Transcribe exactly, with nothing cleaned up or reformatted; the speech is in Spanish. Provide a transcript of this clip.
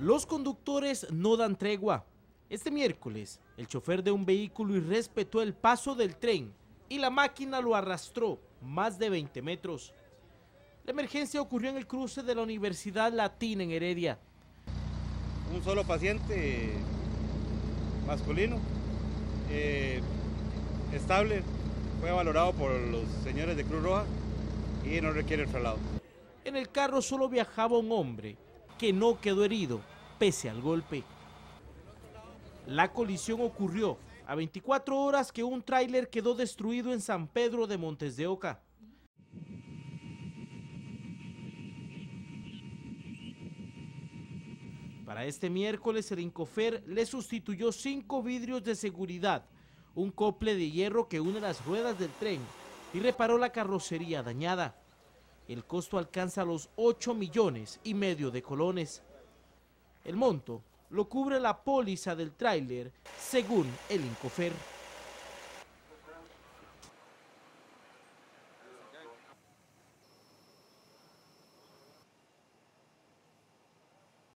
Los conductores no dan tregua. Este miércoles, el chofer de un vehículo irrespetó el paso del tren y la máquina lo arrastró más de veinte metros. La emergencia ocurrió en el cruce de la Universidad Latina en Heredia. Un solo paciente masculino, eh, estable, fue valorado por los señores de Cruz Roja y no requiere el traslado. En el carro solo viajaba un hombre que no quedó herido pese al golpe. La colisión ocurrió a veinticuatro horas que un tráiler quedó destruido en San Pedro de Montes de Oca. Para este miércoles el Incofer le sustituyó cinco vidrios de seguridad, un cople de hierro que une las ruedas del tren y reparó la carrocería dañada. El costo alcanza los ocho millones y medio de colones. El monto lo cubre la póliza del tráiler según el Incofer.